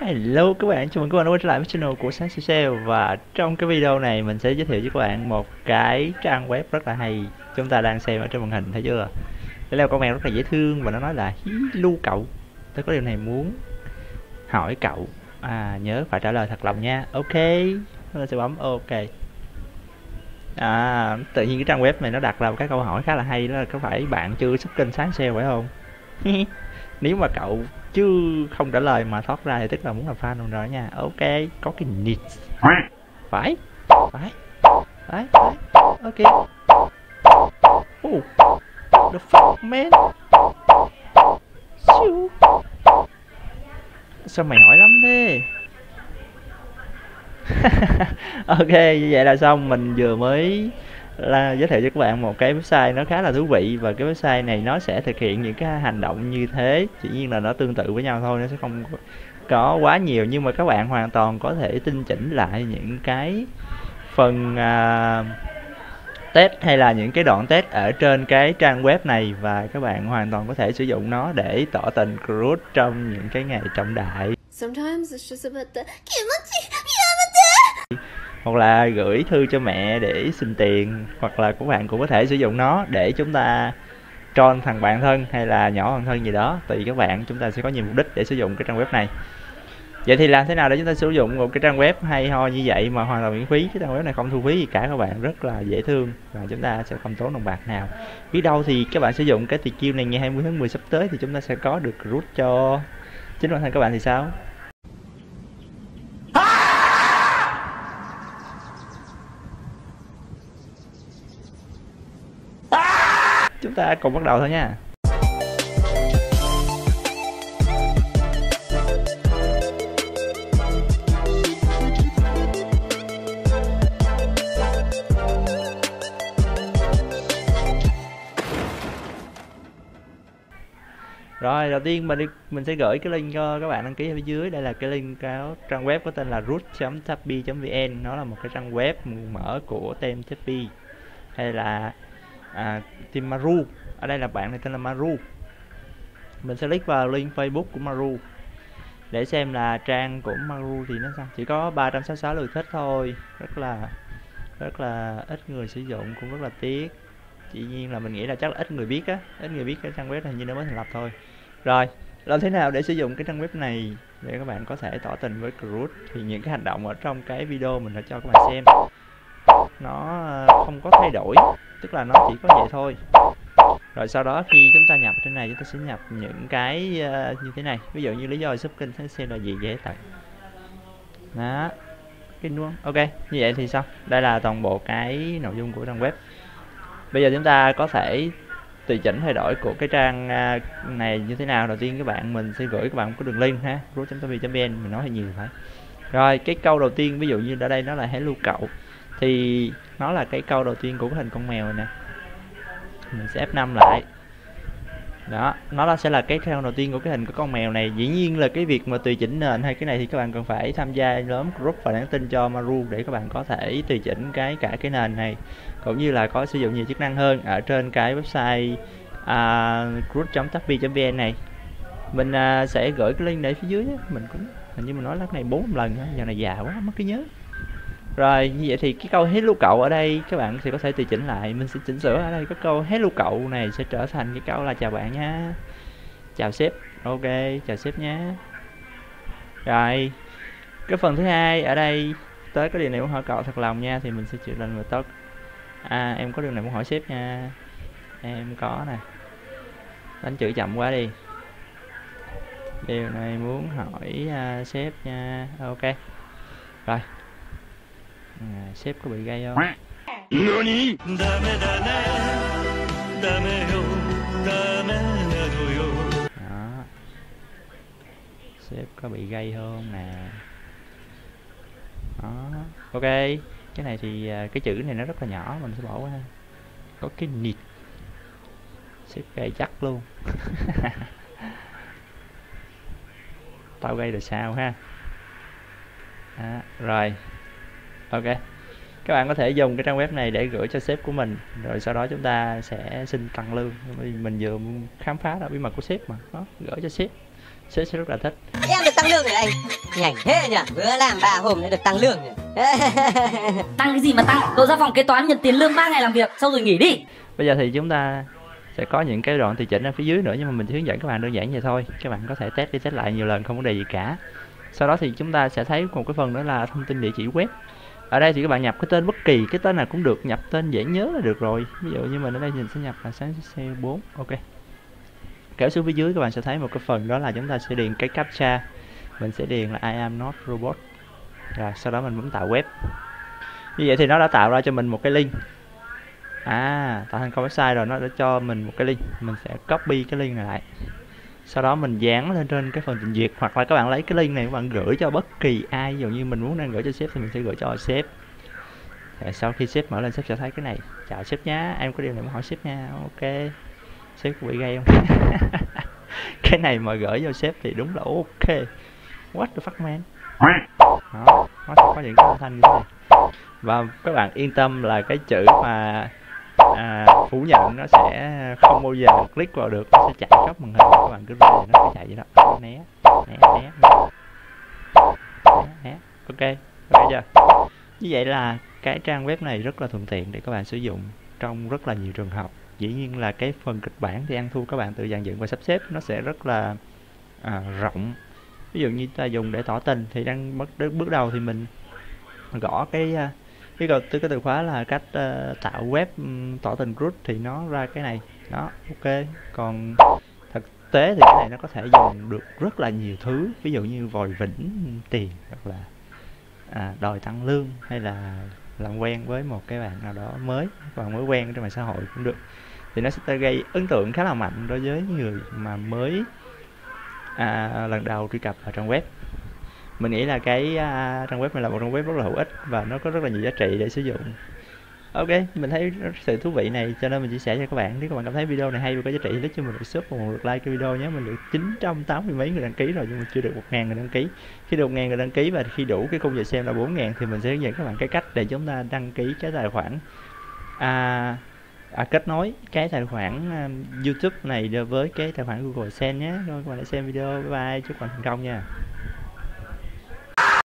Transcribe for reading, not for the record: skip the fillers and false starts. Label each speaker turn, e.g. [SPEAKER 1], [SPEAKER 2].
[SPEAKER 1] Hello các bạn, chào mừng các bạn đã quay trở lại với channel của Sáng Sale. Và trong cái video này mình sẽ giới thiệu với các bạn một cái trang web rất là hay. Chúng ta đang xem ở trên màn hình thấy chưa? Đây là con mèo rất là dễ thương và nó nói là hello cậu, tôi có điều này muốn hỏi cậu, nhớ phải trả lời thật lòng nha. Ok, tôi sẽ bấm ok. Tự nhiên cái trang web này nó đặt ra một cái câu hỏi khá là hay, đó là có phải bạn chưa sub kênh Sáng Sale phải không? Nếu mà cậu chứ không trả lời mà thoát ra thì tức là muốn làm fan rồi nha. Ok, có cái need phải phải phải ok. Oh, the fuck man. Siêu. Sao mày hỏi lắm thế? Ok, như vậy là xong. Mình vừa mới giới thiệu cho các bạn một cái website nó khá là thú vị, và cái website này nó sẽ thực hiện những cái hành động như thế, chỉ nhiên là nó tương tự với nhau thôi, nó sẽ không có quá nhiều, nhưng mà các bạn hoàn toàn có thể tinh chỉnh lại những cái phần test hay là những cái đoạn test ở trên cái trang web này, và các bạn hoàn toàn có thể sử dụng nó để tỏ tình cruise trong những cái ngày trọng đại.
[SPEAKER 2] Sometimes it's just about the
[SPEAKER 1] Hoặc là gửi thư cho mẹ để xin tiền, hoặc là các bạn cũng có thể sử dụng nó để chúng ta troll thằng bạn thân hay là nhỏ bạn thân gì đó, tùy các bạn. Chúng ta sẽ có nhiều mục đích để sử dụng cái trang web này. Vậy thì làm thế nào để chúng ta sử dụng một cái trang web hay ho như vậy mà hoàn toàn miễn phí? Cái trang web này không thu phí gì cả các bạn, rất là dễ thương và chúng ta sẽ không tốn đồng bạc nào. Biết đâu thì các bạn sử dụng cái TQ này ngày 20 tháng 10 sắp tới thì chúng ta sẽ có được root cho chính bản thân các bạn thì sao? Chúng ta cùng bắt đầu thôi nha. Rồi, đầu tiên mình sẽ gửi cái link cho các bạn đăng ký ở phía dưới. Đây là cái link trang web có tên là root.tappy.vn. Nó là một cái trang web mở của team Tappy hay là team Maru. Ở đây là bạn này tên là Maru. Mình sẽ click vào link Facebook của Maru để xem là trang của Maru thì nó sao. Chỉ có 366 lượt thích thôi, rất là ít người sử dụng, cũng rất là tiếc. Chỉ nhiên là mình nghĩ là chắc là ít người biết cái trang web này như nó mới thành lập thôi. Rồi, làm thế nào để sử dụng cái trang web này để các bạn có thể tỏ tình với cruise? Thì những cái hành động ở trong cái video mình đã cho các bạn xem nó không có thay đổi, tức là nó chỉ có vậy thôi. Rồi sau đó khi chúng ta nhập trên này, chúng ta sẽ nhập những cái như thế này. Ví dụ như lý do sub kênh sẽ xem là gì dễ tại đó cái luôn. Ok, như vậy thì xong. Đây là toàn bộ cái nội dung của trang web. Bây giờ chúng ta có thể tùy chỉnh thay đổi của cái trang này như thế nào. Đầu tiên mình sẽ gửi các bạn một cái đường link ha, root.tappy.vn. Mình nói hơi nhiều phải. Rồi, cái câu đầu tiên ví dụ như ở đây nó là hello cậu, thì nó là cái câu đầu tiên của cái hình con mèo này nè. Mình sẽ F5 lại. Đó, nó sẽ là cái câu đầu tiên của cái hình của con mèo này. Dĩ nhiên là cái việc mà tùy chỉnh nền hay cái này thì các bạn cần phải tham gia nhóm group và nhắn tin cho Maru để các bạn có thể tùy chỉnh cả cái nền này, cũng như là có sử dụng nhiều chức năng hơn ở trên cái website root.tappy.vn này. Mình sẽ gửi cái link để phía dưới á. Mình cũng hình như mình nói lần này 4 lần nữa, giờ này già quá mất cái nhớ. Rồi, như vậy thì cái câu hello cậu ở đây các bạn thì có thể tùy chỉnh lại. Mình sẽ chỉnh sửa ở đây, cái câu hello cậu này sẽ trở thành cái câu là chào bạn nha, chào sếp. Ok, chào sếp nhé. Rồi, cái phần thứ hai ở đây, tới cái điều này muốn hỏi cậu thật lòng nha, thì mình sẽ chịu lên và tất em có điều này muốn hỏi sếp nha. Em có nè, đánh chữ chậm quá đi. Điều này muốn hỏi sếp nha. Ok rồi. Sếp có bị gay không? Đó. Sếp có bị gay không nè. Đó. Ok, cái này thì cái chữ này nó rất là nhỏ, mình sẽ bỏ qua. Có cái nịt. Sếp gay chắc luôn. Tao gây được sao ha. Rồi. Ok, các bạn có thể dùng cái trang web này để gửi cho sếp của mình, rồi sau đó chúng ta sẽ xin tăng lương. Mình vừa khám phá ra bí mật của sếp mà. Đó, gửi cho sếp sẽ rất là thích.
[SPEAKER 3] tăng lương rồi anh. Nhảnh thế nhỉ, vừa làm 3 hôm đã được tăng lương rồi.
[SPEAKER 4] Tăng cái gì mà tăng, cậu ra phòng kế toán nhận tiền lương 3 ngày làm việc xong rồi nghỉ đi.
[SPEAKER 1] Bây giờ thì chúng ta sẽ có những cái đoạn tùy chỉnh ở phía dưới nữa, nhưng mà mình chỉ hướng dẫn các bạn đơn giản vậy thôi. Các bạn có thể test đi test lại nhiều lần, không vấn đề gì cả. Sau đó thì chúng ta sẽ thấy một cái phần nữa là thông tin địa chỉ web. Ở đây thì các bạn nhập cái tên bất kỳ cái tên nào cũng được, nhập tên dễ nhớ là được rồi. Ví dụ như mình ở đây mình sẽ nhập là sáng C4, ok. Kéo xuống phía dưới các bạn sẽ thấy một cái phần đó là chúng ta sẽ điền cái captcha. Mình sẽ điền là I am not robot. Rồi sau đó mình bấm tạo web. Như vậy thì nó đã tạo ra cho mình một cái link. Tạo thành công website rồi, nó đã cho mình một cái link. Mình sẽ copy cái link này lại. Sau đó mình dán lên trên cái phần trình duyệt, hoặc là các bạn lấy cái link này các bạn gửi cho bất kỳ ai. Ví dụ như mình muốn đang gửi cho sếp thì mình sẽ gửi cho sếp. Rồi sau khi sếp mở lên, sếp sẽ thấy cái này. Chào sếp nhá, em có điều này muốn hỏi sếp nha. Ok. Sếp có bị gây không? Cái này mà gửi cho sếp thì đúng là ok. What the fuck man. Đó, nó sẽ có những cái âm thanh như thế này. Và các bạn yên tâm là cái chữ mà phủ nhận nó sẽ không bao giờ click vào được, nó sẽ chạy khắp màn hình. Các bạn cứ về nó sẽ chạy vậy đó. Né ok chưa? Như vậy là cái trang web này rất là thuận tiện để các bạn sử dụng trong rất là nhiều trường hợp. Dĩ nhiên là cái phần kịch bản thì ăn thua các bạn tự dàn dựng và sắp xếp nó sẽ rất là rộng. Ví dụ như ta dùng để tỏ tình thì bước đầu thì mình gõ cái từ khóa là cách tạo web tỏ tình group thì nó ra cái này đó, ok. Còn thực tế thì cái này nó có thể dùng được rất là nhiều thứ, ví dụ như vòi vĩnh tiền, hoặc là đòi tăng lương, hay là làm quen với một cái bạn nào đó mới, bạn mới quen trên mạng xã hội cũng được. Thì nó sẽ gây ấn tượng khá là mạnh đối với người mà mới lần đầu truy cập vào trang web. Mình nghĩ là cái trang web này là một trang web rất là hữu ích và nó có rất là nhiều giá trị để sử dụng. Ok, mình thấy rất sự thú vị này cho nên mình chia sẻ cho các bạn. Nếu các bạn cảm thấy video này hay và có giá trị thì cho mình một sub và một lượt like cái video nhé. Mình được 980 mấy người đăng ký rồi nhưng mà chưa được 1.000 người đăng ký. Khi được 1.000 người đăng ký và khi đủ cái khung giờ xem là 4.000 thì mình sẽ hướng dẫn các bạn cái cách để chúng ta đăng ký cái tài khoản kết nối cái tài khoản YouTube này với cái tài khoản Google AdSense nhé. Rồi các bạn đã xem video, bye bye, chúc bạn thành công nha.